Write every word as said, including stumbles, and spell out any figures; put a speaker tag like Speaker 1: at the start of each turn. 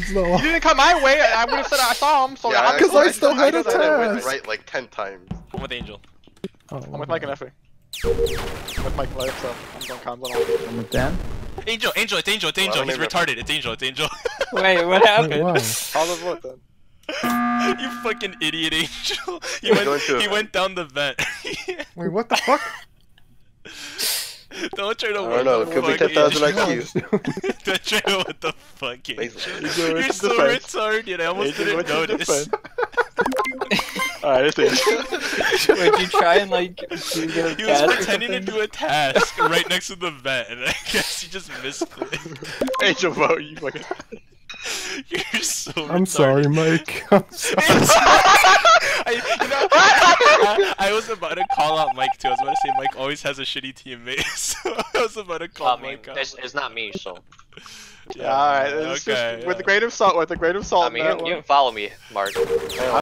Speaker 1: No.
Speaker 2: You didn't come my way. I would have said I saw him. So
Speaker 3: Yeah,
Speaker 1: Because I still had a
Speaker 3: I said it went
Speaker 1: task.
Speaker 3: right like ten times.
Speaker 4: I'm with Angel.
Speaker 1: Oh,
Speaker 2: I'm with Mike and Effie. I'm with Mike and Life, so I'm going comms on all.
Speaker 5: I'm with Dan.
Speaker 4: Angel, Angel, it's Angel, it's Angel.
Speaker 3: Well,
Speaker 4: He's
Speaker 3: maybe-
Speaker 4: retarded. It's Angel, it's Angel.
Speaker 5: Wait, what
Speaker 1: Wait,
Speaker 5: happened?
Speaker 1: wow.
Speaker 2: I'll vote then.
Speaker 4: You fucking idiot, Angel. He
Speaker 3: Going
Speaker 4: went,
Speaker 3: to a
Speaker 4: he
Speaker 3: vent.
Speaker 4: went down the vent.
Speaker 1: Wait, what the fuck?
Speaker 4: Don't try to
Speaker 3: I
Speaker 4: what
Speaker 3: don't know,
Speaker 4: the
Speaker 3: it could be
Speaker 4: fuck,
Speaker 3: ten thousand
Speaker 4: Angel.
Speaker 3: I Q.
Speaker 4: Don't try to what the fuck, Angel.
Speaker 3: Basically.
Speaker 2: He's doing
Speaker 4: You're
Speaker 2: it
Speaker 4: so
Speaker 2: to defense.
Speaker 4: retarded. I almost
Speaker 2: Angel
Speaker 4: didn't
Speaker 2: went to
Speaker 4: notice.
Speaker 2: defense. Alright, it's Angel.
Speaker 5: Wait, did you try and like do get a
Speaker 4: He was
Speaker 5: task or
Speaker 4: pretending to
Speaker 5: something?
Speaker 4: do a task right next to the vent, and I guess he just misclicked.
Speaker 2: Angel vote, you fucking.
Speaker 4: You're so
Speaker 1: I'm
Speaker 4: retarded.
Speaker 1: sorry, Mike. I'm sorry.
Speaker 4: I, you know, I, I was about to call out Mike too. I was about to say Mike always has a shitty teammate, so I was about to call
Speaker 6: I mean,
Speaker 4: Mike out.
Speaker 6: it's, it's not me, so.
Speaker 2: Yeah, alright. It's
Speaker 4: Okay,
Speaker 2: just with
Speaker 4: yeah.
Speaker 2: a grain of salt. With a grain of salt.
Speaker 6: I mean,
Speaker 2: in
Speaker 6: you,
Speaker 2: that
Speaker 6: you
Speaker 2: one.
Speaker 6: can follow me, Mark.